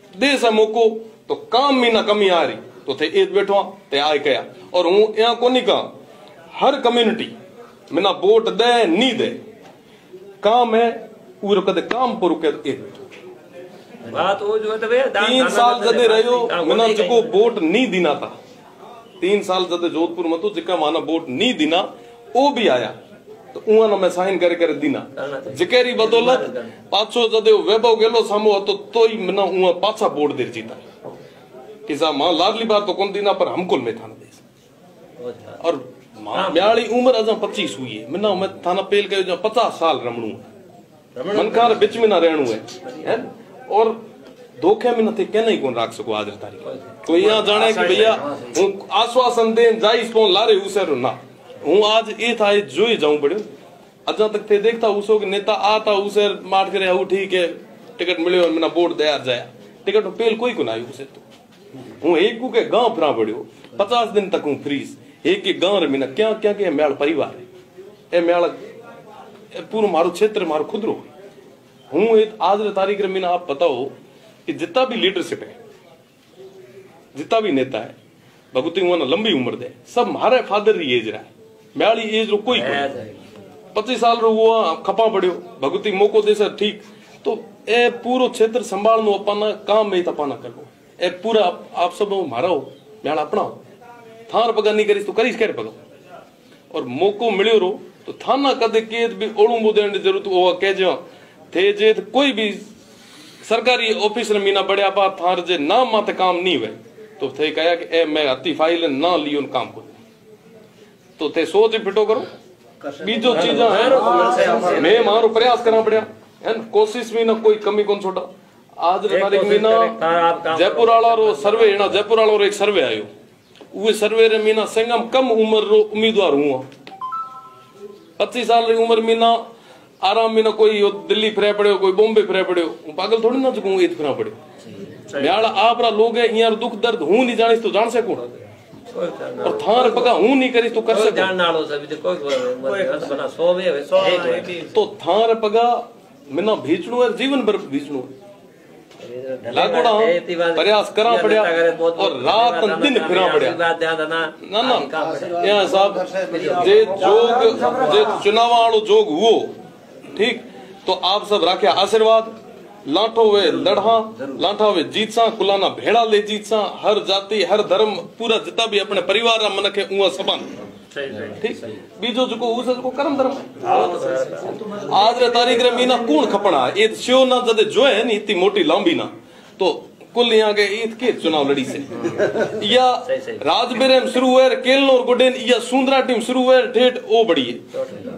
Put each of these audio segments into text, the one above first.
दे सा मौको तो काम में ना कमी आ रही तो थे ईद बैठो ते आए कया और हूं यहाँ कोनी का हर कम्युनिटी मिना वोट दे नी दे काम है पूरा कदे काम पर रुके बात वो जो है 3 साल जदे रहो मिना जिको वोट नी दीना था 3 साल जदे जोधपुर में तो जिका माना वोट नी दीना वो भी आया तो उन में साइन करे करे दीना जिकेरी बदौलत पाछो जदे वैभव गेलो सामो तो ही मिना उन पाछा वोट दे जीता कि सा मां लाडली बार तो कौन दीना पर हमको में थाना दे और ब्याली उम्र अजा 25 हुई है मिना मैं थाना पेल के 50 साल रमणू मनकार बिच में ना रहणू है और धोखे में नथे कहना ही कौन राख सको आज तारीख कोई यहाँ जाने कि भैया हूं आश्वासन दे जाई स्पोन लारे उसेरो ना हूं आज ए था जो ही जाऊं पड़ो अजा तक थे देखता उसो के नेता आता उसे मार करे हूं ठीक है टिकट मिले और मेरा वोट दयार जाया टिकट तो पेल कोई को ना उसे तो हूं एक के गांव फिरा पड़ो 50 दिन तक हूं फ्रीज एक के गांव रे मिना क्या क्या के मेल परिवार ए मेल पूरा मारो क्षेत्र मारो खुदरो हूं आज रे तारीख रे मिना आप बताओ कि जितना भी लीडरशिप है जितना भी नेता है भगवती हुआ ना लंबी उम्र दे सब हमारे फादर री एज रहा है मेरी एज रो कोई 25 साल रो हुआ खपा पड़ो भगवती मौको दे सर ठीक तो ए पूरो क्षेत्र संभालनो अपना काम में तपाना करो ए पूरा आप सब मारा हो मेला अपना थार पगा नहीं करीस तो करीस करे पगा और मौको मिलियो रो तो थाना कदे केद भी ओळू मुदेण जरूरत ओ कह जो थे जे कोई भी सरकारी ऑफिस रे मीना बड़या बा थार जे नाम माते काम नहीं हुए तो थे कहा कि ए मैं अति फाइल ना लियो काम को तो थे सोच फिटो करो बीजो चीजा है मैं मारो प्रयास करना पड़या है कोशिश में ना कोई कमी कौन छोटा आज रे तारीख में ना जयपुर वाला रो सर्वे ना जयपुर वाला रो एक सर्वे आयो उहे सर्वे रे मीना संगम कम उम्र रो उम्मीदवार हुआ 25 साल री उम्र में ना आराम में ना कोई दिल्ली फिरे पड़े कोई बॉम्बे फिरे पड़े पागल थोड़ी ना चुकूं ईद फिरा पड़े ब्याला आप रा लोग है यार दुख दर्द हूं नहीं जानिस तो जान से कौन और थार पका हूं नहीं करिस तो कर सके जान नालो सब कोई बना 100 में तो थार पगा मिना भीचणो है जीवन भर भीचणो लागोड़ा प्रयास करा पड़या और रात दिन फिरा पड़या ना ना यहाँ साहब जे चुनाव वालों जोग हुओ ठीक तो आप सब राखे आशीर्वाद लाठो वे लड़ा लाठा वे जीत सा कुलाना भेड़ा ले जीत सा हर जाति हर धर्म पूरा जितना भी अपने परिवार मन के उहा सबन ठीक बीजो जो उसे जो कर्म धर्म आज रे तारीख रे मीना कौन खपना ए शो ना जदे जो है नी इतनी मोटी लंबी ना तो कुल यहाँ के ईद के चुनाव लड़ी से या राजबेरम शुरू है केलनो और गुडेन या सुंदरा टीम शुरू है ठेठ ओ बड़ी है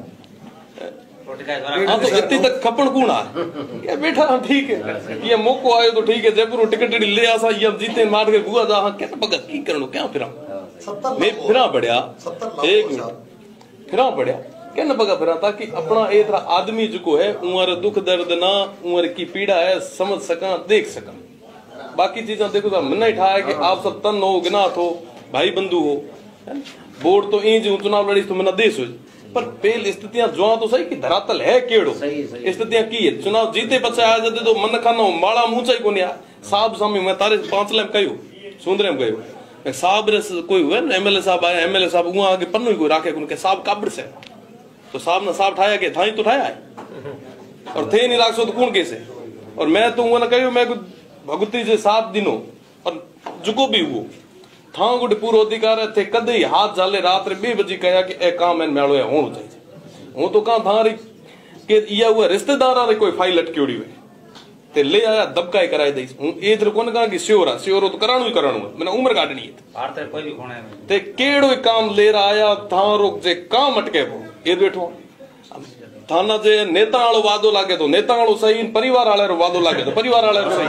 हाँ तो इतनी तक खपन कौन आ ये बैठा ठीक है ये मौको आयो तो ठीक है जयपुर टिकट ले आसा ये जीते मार के गुआ जा हाँ क्या पगा की करनो क्या फिरा मैं फिरा पड़या 1 मिनट फिरा पड़या क्या न पगा फिरा ताकि अपना इतना आदमी जो है उम्र दुख दर्द ना उम्र की पीड़ा है समझ सका देख सका बाकी चीजें देखो तो मन ही ठा है कि आप सब तन हो गिनाथ हो भाई बंधु हो बोर्ड तो इंज चुनाव लड़ी तो मना देश हो पर पहल स्थितियां जो तो सही कि धरातल है केड़ो स्थितियां की है चुनाव जीते बच्चा आ जाते तो मन खाना माड़ा ऊंचा ही को नहीं साहब सामने मैं तारे 5 लाख कहो सुंदर में कहो साहब कोई हुए ना एमएलए साहब आया एमएलए साहब वहां आगे पन्नू को राखे उनके साहब काबड़ से तो साहब ने साहब ठाया के थाई तो ठाया है और थे नहीं राख सो तो कौन कैसे और मैं तो वो ना कहो मैं भगवती जे 7 दिनों और जुको भी हुआ था गोटे पूरा अधिकार थे कदे हाथ झाले रात रे 2 बजे कहा कि ए काम एन मेलो है होनो चाहिए हूं तो कहां थारी के इया हुआ रिश्तेदार रे कोई फाइल अटक्योड़ी हुए ते ले आया दबकाई कराई दईस हूं एथर कोन कहा कि स्योरा तो कराणो ही कराणो है मैंने उम्र काटनी है भारत कोई भी कोने ते केड़ो काम ले आया थारो जे काम अटके पो ए बैठो थाना जे नेता वालो वादो लागे तो नेता वालो सही परिवार वाले रो वादो लागे तो परिवार वाले रो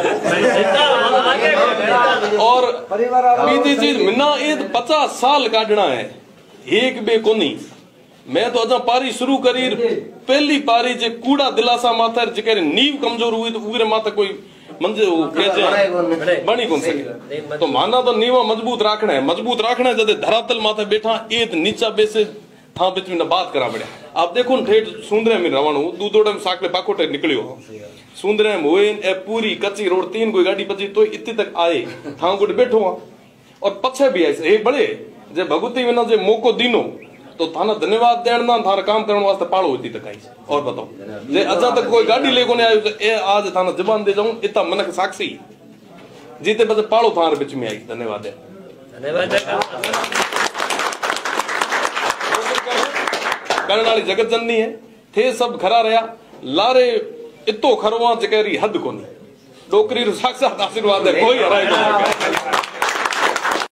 सही और बीजी चीज मिना ईद 50 साल काटना है एक बे कोनी मैं तो अजा पारी शुरू करी पहली पारी जे कूड़ा दिलासा माथे जे नींव कमजोर हुई तो उगरे माथे कोई मंजे वो कहते बनी कौन सके तो माना तो नीवा मजबूत रखना है जदे धरातल माथे बैठा ईद नीचा बेसे हाँ बिच में न बात करा बड़े आप देखो ठेठ सुंदरे में रवण दूधोड़े में साकले पाकोटे निकलियो सुंदरे में हुए ए पूरी कच्ची रोड 3 कोई गाड़ी बची तो इतनी तक आए था गुट बैठो और पछे भी ऐसे एक बड़े जे भगवती विना जे मौको दीनो तो थाना धन्यवाद देना थाना काम करने वास्ते पालो होती तक आई और बताओ जे अजा तक कोई गाड़ी लेको नहीं आयो ए आज थाना जबान दे जाऊं इतना मनक साक्षी जीते बजे पालो थार बीच में आई धन्यवाद करने वाली जगत जननी है थे सब खरा रहा लारे इतो खरवा जकेरी हद कोनी डोकरी साक्षात आशीर्वाद है कोई हराए